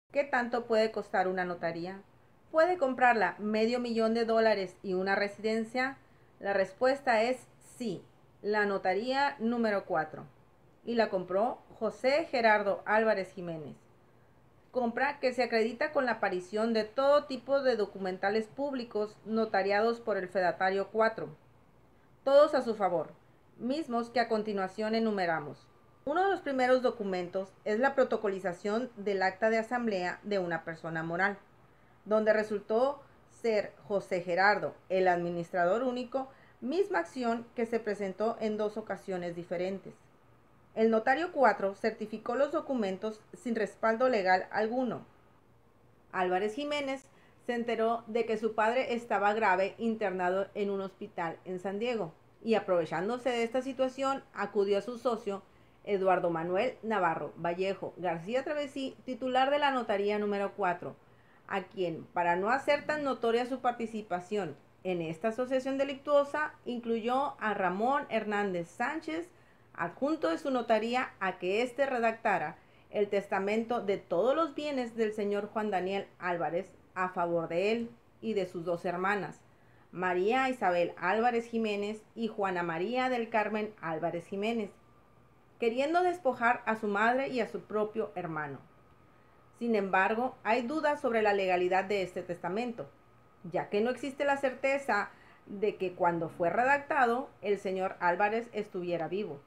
¿Qué tanto puede costar una notaría? ¿Puede comprarla $500,000 y una residencia? La respuesta es sí, la notaría número 4. Y la compró José Gerardo Álvarez Jiménez. Compra que se acredita con la aparición de todo tipo de documentales públicos notariados por el fedatario 4, todos a su favor, mismos que a continuación enumeramos. Uno de los primeros documentos es la protocolización del acta de asamblea de una persona moral, donde resultó ser José Gerardo, el administrador único, misma acción que se presentó en dos ocasiones diferentes. El notario 4 certificó los documentos sin respaldo legal alguno. Álvarez Jiménez se enteró de que su padre estaba grave internado en un hospital en San Diego y aprovechándose de esta situación acudió a su socio Eduardo Manuel Navarro Vallejo García Travesí, titular de la notaría número 4, a quien, para no hacer tan notoria su participación en esta asociación delictuosa, incluyó a Ramón Hernández Sánchez, adjunto de su notaría, a que éste redactara el testamento de todos los bienes del señor Juan Daniel Álvarez a favor de él y de sus dos hermanas, María Isabel Álvarez Jiménez y Juana María del Carmen Álvarez Jiménez, queriendo despojar a su madre y a su propio hermano. Sin embargo, hay dudas sobre la legalidad de este testamento, ya que no existe la certeza de que cuando fue redactado el señor Álvarez estuviera vivo.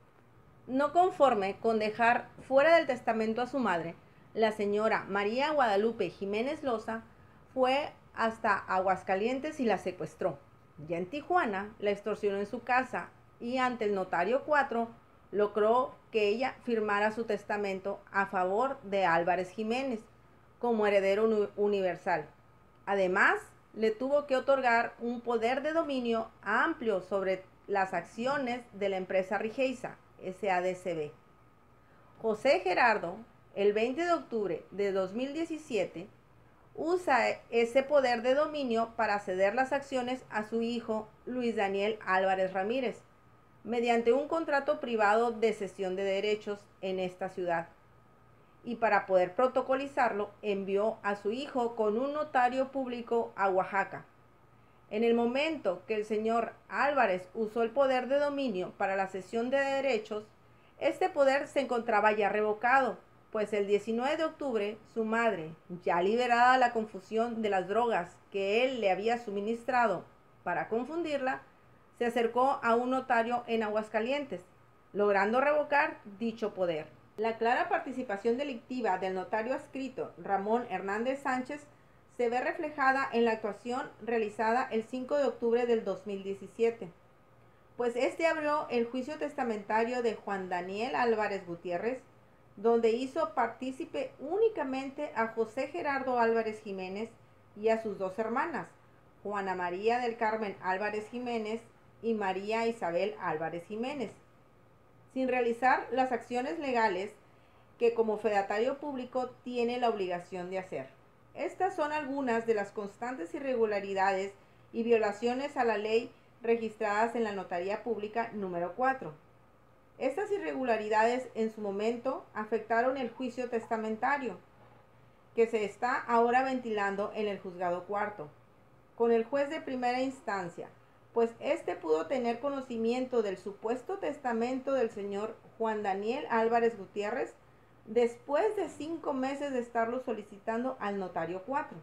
No conforme con dejar fuera del testamento a su madre, la señora María Guadalupe Jiménez Loza fue hasta Aguascalientes y la secuestró. Ya en Tijuana la extorsionó en su casa y ante el notario 4 logró que ella firmara su testamento a favor de Álvarez Jiménez como heredero universal. Además, le tuvo que otorgar un poder de dominio amplio sobre las acciones de la empresa Rigeiza, SADCB. José Gerardo, el 20 de octubre de 2017, usa ese poder de dominio para ceder las acciones a su hijo Luis Daniel Álvarez Ramírez, mediante un contrato privado de cesión de derechos en esta ciudad. Y para poder protocolizarlo, envió a su hijo con un notario público a Oaxaca. En el momento que el señor Álvarez usó el poder de dominio para la cesión de derechos, este poder se encontraba ya revocado, pues el 19 de octubre su madre, ya liberada de la confusión de las drogas que él le había suministrado para confundirla, se acercó a un notario en Aguascalientes, logrando revocar dicho poder. La clara participación delictiva del notario adscrito Ramón Hernández Sánchez se ve reflejada en la actuación realizada el 5 de octubre del 2017, pues este abrió el juicio testamentario de Juan Daniel Álvarez Gutiérrez, donde hizo partícipe únicamente a José Gerardo Álvarez Jiménez y a sus dos hermanas, Juana María del Carmen Álvarez Jiménez y María Isabel Álvarez Jiménez, sin realizar las acciones legales que como fedatario público tiene la obligación de hacer. Estas son algunas de las constantes irregularidades y violaciones a la ley registradas en la Notaría Pública número 4. Estas irregularidades en su momento afectaron el juicio testamentario, que se está ahora ventilando en el juzgado cuarto, con el juez de primera instancia, pues éste pudo tener conocimiento del supuesto testamento del señor Juan Daniel Álvarez Gutiérrez después de 5 meses de estarlo solicitando al notario 4.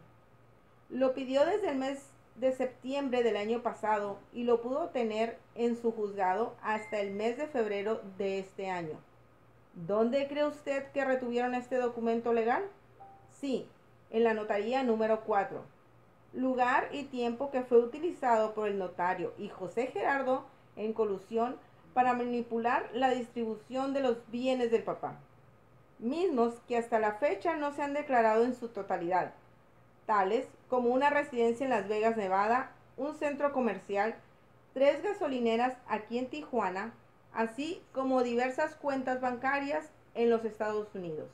Lo pidió desde el mes de septiembre del año pasado y lo pudo tener en su juzgado hasta el mes de febrero de este año. ¿Dónde cree usted que retuvieron este documento legal? Sí, en la notaría número 4. Lugar y tiempo que fue utilizado por el notario y José Gerardo en colusión para manipular la distribución de los bienes del papá, mismos que hasta la fecha no se han declarado en su totalidad, tales como una residencia en Las Vegas, Nevada, un centro comercial, 3 gasolineras aquí en Tijuana, así como diversas cuentas bancarias en los Estados Unidos.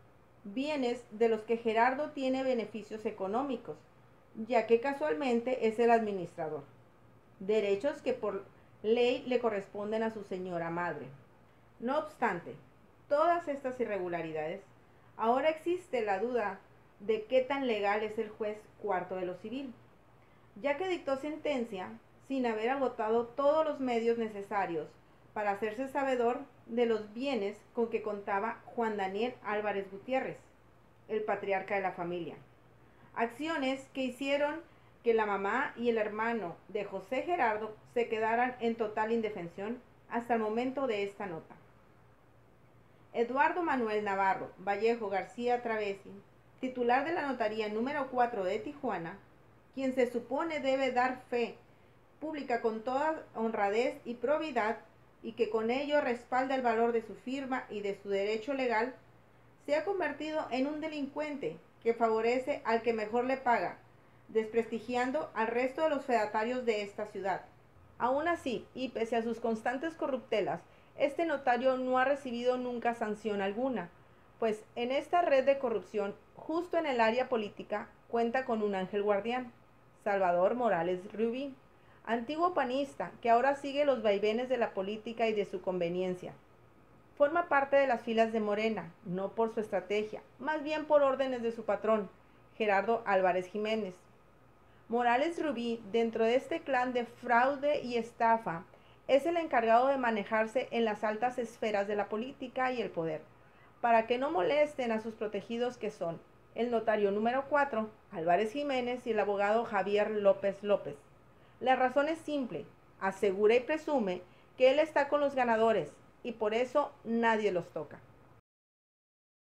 Bienes de los que Gerardo tiene beneficios económicos, ya que casualmente es el administrador. Derechos que por ley le corresponden a su señora madre. No obstante, todas estas irregularidades, Ahora existe la duda de qué tan legal es el juez cuarto de lo civil, ya que dictó sentencia sin haber agotado todos los medios necesarios para hacerse sabedor de los bienes con que contaba Juan Daniel Álvarez Gutiérrez, el patriarca de la familia. Acciones que hicieron que la mamá y el hermano de José Gerardo se quedaran en total indefensión hasta el momento de esta nota. Eduardo Manuel Navarro Vallejo García Travesi, titular de la notaría número 4 de Tijuana, quien se supone debe dar fe pública con toda honradez y probidad y que con ello respalda el valor de su firma y de su derecho legal, se ha convertido en un delincuente que favorece al que mejor le paga, desprestigiando al resto de los fedatarios de esta ciudad. Aún así, y pese a sus constantes corruptelas, este notario no ha recibido nunca sanción alguna, pues en esta red de corrupción, justo en el área política, cuenta con un ángel guardián, Salvador Morales Rubí, antiguo panista que ahora sigue los vaivenes de la política y de su conveniencia. Forma parte de las filas de Morena, no por su estrategia, más bien por órdenes de su patrón, Gerardo Álvarez Jiménez. Morales Rubí, dentro de este clan de fraude y estafa, es el encargado de manejarse en las altas esferas de la política y el poder, para que no molesten a sus protegidos que son el notario número 4, Álvarez Jiménez, y el abogado Javier López López. La razón es simple, asegura y presume que él está con los ganadores y por eso nadie los toca.